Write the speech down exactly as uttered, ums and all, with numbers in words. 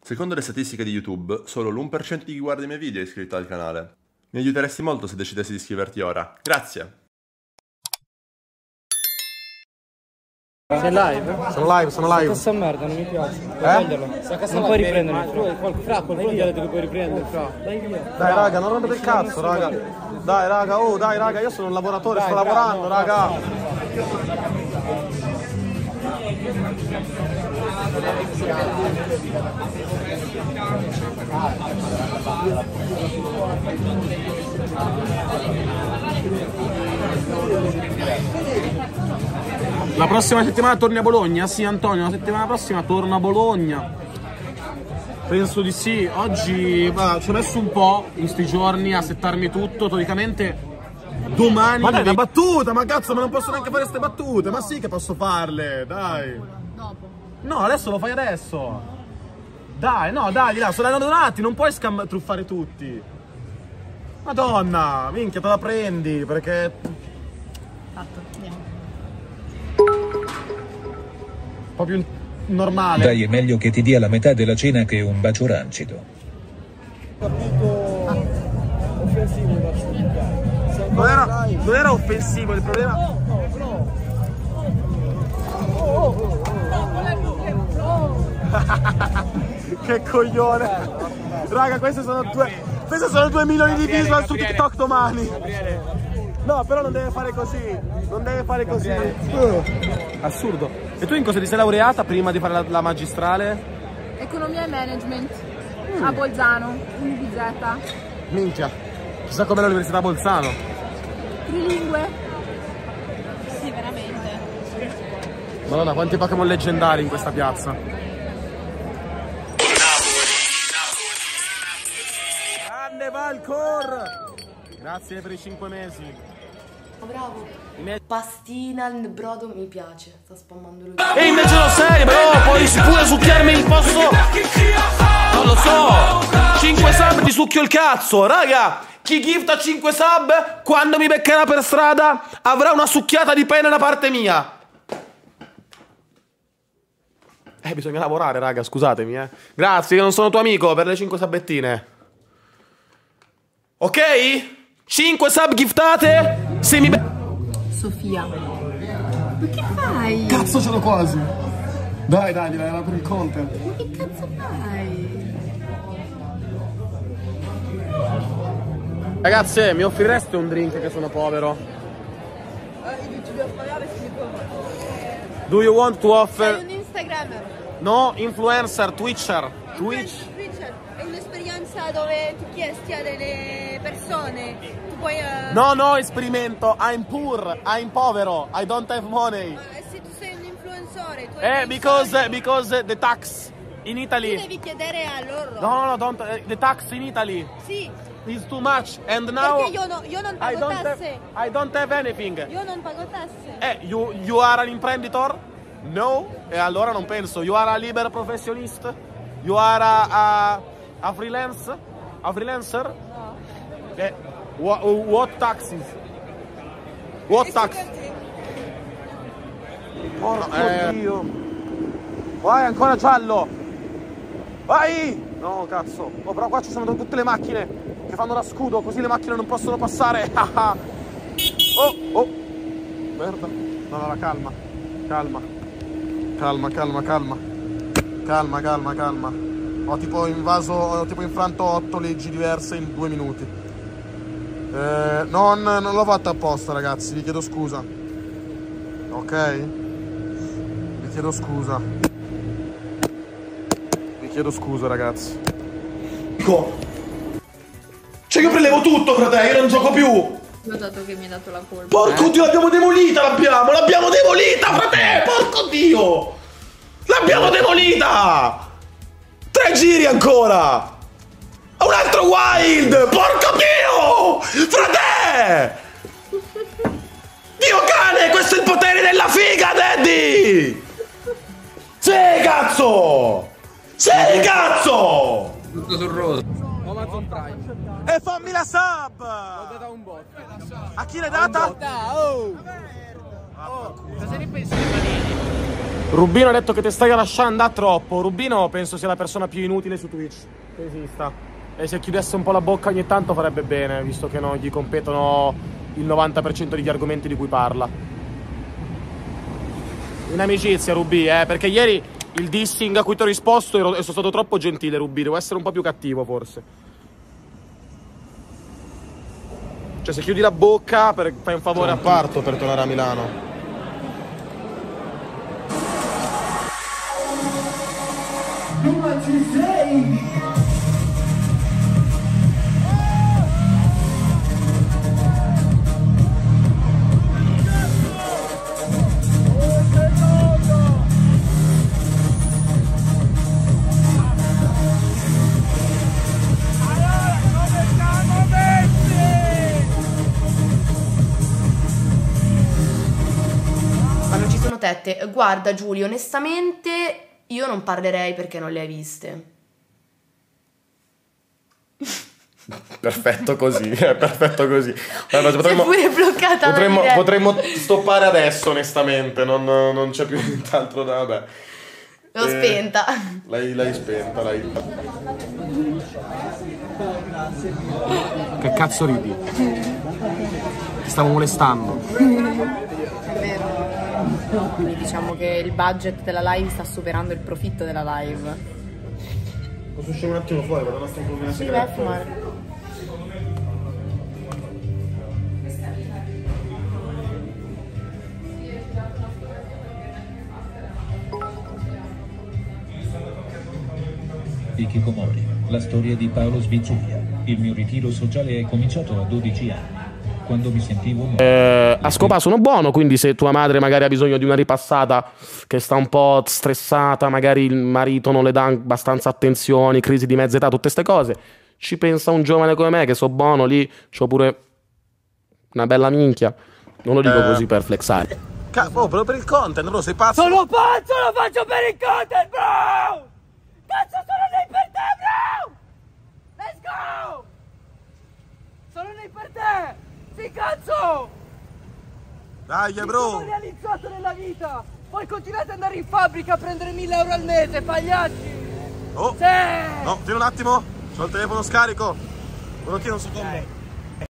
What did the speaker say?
Secondo le statistiche di YouTube, solo l'uno per cento di chi guarda i miei video è iscritto al canale. Mi aiuteresti molto se decidessi di iscriverti ora. Grazie! Sei live? Sono live, sono live. Questa merda non mi piace. Eh? Non puoi riprendermi. Fra, qualcuno gli ha detto che puoi riprendere, fra. Dai via. Dai raga, non rompete il cazzo, raga. Dai raga, oh dai raga, io sono un lavoratore, sto lavorando, raga. La prossima settimana torni a Bologna? Sì Antonio, la settimana prossima torno a Bologna. Penso di sì. Oggi bah, ci ho messo un po' in sti giorni a settarmi tutto. Teoricamente domani... Ma dai, una battuta, ma cazzo, ma non posso neanche fare queste battute. Ma sì che posso farle, dai. Dopo. No, adesso lo fai adesso. Dai, no, dai, di là, sono donati, non puoi scam- truffare tutti. Madonna, minchia, te la prendi, perché... Fatto, andiamo. Proprio normale. Dai, è meglio che ti dia la metà della cena che un bacio rancido. Capito? Ah. Offensivo il bacio. Non era, non era offensivo, il problema... No, no, no. Oh, oh, oh. Che coglione. Raga, queste sono due... Queste sono due milioni di visual su TikTok domani. No, però non deve fare così. Non deve fare così. Uh, assurdo. E tu in cosa ti sei laureata prima di fare la, la magistrale? Economia e management mm. a Bolzano, U B Z. Minchia. Chissà com'è l'università a Bolzano. Trilingue? Sì, veramente. Madonna, quanti Pokémon leggendari in questa piazza. Grande Valcor! Grazie per i cinque mesi. Bravo. Pastina al brodo mi piace. Sta spammando lui. E invece lo sei, bro. Puoi pure succhiarmi il posto. Non lo so. cinque sub ti succhio il cazzo. Raga, chi gifta cinque sub quando mi beccherà per strada avrà una succhiata di pena da parte mia. Eh, bisogna lavorare, raga, scusatemi, eh. Grazie, che non sono tuo amico, per le cinque sabettine. Ok? cinque sub giftate. Se mi... Sofia. Ma che fai? Cazzo, ce l'ho quasi. Dai, dai, dai, per il content. Ma che cazzo fai? Ragazze, mi offrireste un drink che sono povero? Do you want to offer... Sei un Instagrammer. No, influencer, twitcher. Twitch. Twitcher è un'esperienza dove tu chiesti a delle persone, tu puoi... Uh... No, no, esperimento. I'm poor, I'm povero, I don't have money. Ma se tu sei un influensore, tu Eh, hai because, soldi, because the tax in Italy. tu devi chiedere a loro. No, no, no, don't, uh, the tax in Italy Sì, is too much and now... perché io, no, io non I pago don't have, tasse. I don't have anything. Io non pago tasse. Eh, you, you are an imprenditor? No? E allora non penso. You are a libero professionist? You are a, a, a freelance? A freelancer? No. Eh, what, what taxes? What tax? Oh no, eh. Dio. Vai, ancora giallo! Vai! No, cazzo. Oh, però qua ci sono tutte le macchine che fanno da scudo, così le macchine non possono passare. Oh, oh. Merda. No, no, calma. Calma. Calma, calma, calma. Calma, calma, calma. Ho tipo invaso, ho tipo infranto otto leggi diverse in due minuti. Eh, non, non l'ho fatto apposta, ragazzi, vi chiedo scusa. Ok? Vi chiedo scusa. Vi chiedo scusa, ragazzi. Cioè io prelevo tutto, fratello, io non gioco più. Ho dato che mi ha dato la colpa. Porco eh. Dio, l'abbiamo demolita, l'abbiamo, l'abbiamo demolita, frate, porco Dio. L'abbiamo demolita. Tre giri ancora. Un altro wild, porco Dio, frate. Dio cane, questo è il potere della figa, Daddy. Sì, cazzo. Sì, cazzo. Tutto sul rosa. Amazon Prime. E fammi la sub. L'ho data un bot. A chi l'hai data? Oh! Oh! Cosa ne pensi dei panini? Rubino ha detto che ti stai lasciando andare troppo. Rubino penso sia la persona più inutile su Twitch che esista. E se chiudesse un po' la bocca ogni tanto farebbe bene, visto che non gli competono il novanta per cento degli argomenti di cui parla. In amicizia, Rubi, eh, perché ieri il dissing a cui ti ho risposto ero, sono stato troppo gentile, Rubi. Devo essere un po' più cattivo, forse. Cioè, se chiudi la bocca, per, fai un favore a parto per tornare a Milano. Ma non ci sono tette. Guarda Giulio, onestamente io non parlerei perché non le hai viste. Perfetto così, è perfetto così. Allora, potremmo, sei pure bloccata. potremmo, potremmo stoppare adesso, onestamente. Non, non c'è più nient'altro da. Vabbè. L'ho eh, spenta. L'hai, l'hai spenta, l'hai. Che cazzo ridi? Ti stavo molestando. È vero. Quindi diciamo che il budget della live sta superando il profitto della live. Posso uscire un attimo fuori? Vado a stare un po' una Sì, vai a fumare. Hikikomori, la storia di Paolo Svizzulia. Il mio ritiro sociale è cominciato a dodici anni. Quando mi sentivo eh, a scopa sono buono, quindi se tua madre magari ha bisogno di una ripassata, che sta un po' stressata, magari il marito non le dà abbastanza attenzioni, crisi di mezza età, tutte queste cose, ci pensa un giovane come me che so buono lì, c'ho pure una bella minchia. Non lo dico eh. così per flexare. Cazzo, però per il content, bro, sei pazzo? Sono pazzo, lo faccio per il content, bro! Cazzo, sono lì per te, bro! Let's go! Sono lì per te! Sì, cazzo! Dai, bro! Mi sono realizzato nella vita! Poi continuate ad andare in fabbrica a prendere mille euro al mese, pagliacci! Oh! Sì! No, tieni un attimo! C'ho il telefono scarico! Me lo tieni un secondo! Okay.